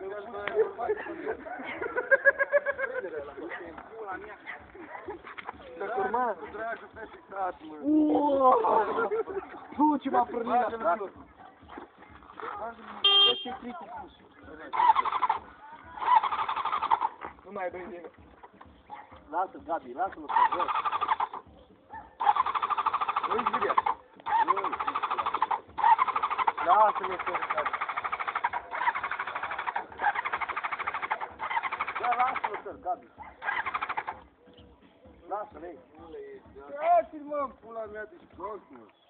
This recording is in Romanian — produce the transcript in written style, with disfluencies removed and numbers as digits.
Turma? Tu ce m-a prănit la tot. Ce critic pus. Nu mai dă nimeni. Lasă, Gabi, lasă-mă pe jos. Nu-i vedea. Lasă-mă pe jos. Da, lasă-mă pe Gabi. Lasă-l ei. Ia-ți-l mă, pula mea de jos, mă.